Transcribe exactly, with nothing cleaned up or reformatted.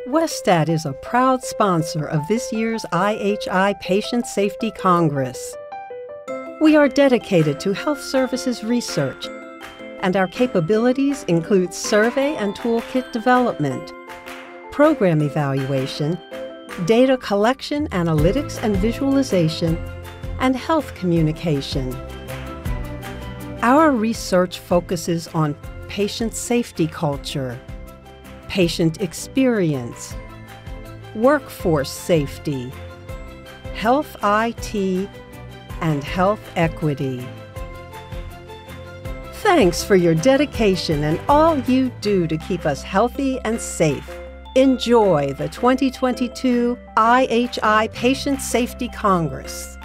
Westat is a proud sponsor of this year's I H I Patient Safety Congress. We are dedicated to health services research, and our capabilities include survey and toolkit development, program evaluation, data collection, analytics and visualization, and health communication. Our research focuses on patient safety culture, patient experience, workforce safety, health I T, and health equity. Thanks for your dedication and all you do to keep us healthy and safe. Enjoy the twenty twenty-two I H I Patient Safety Congress.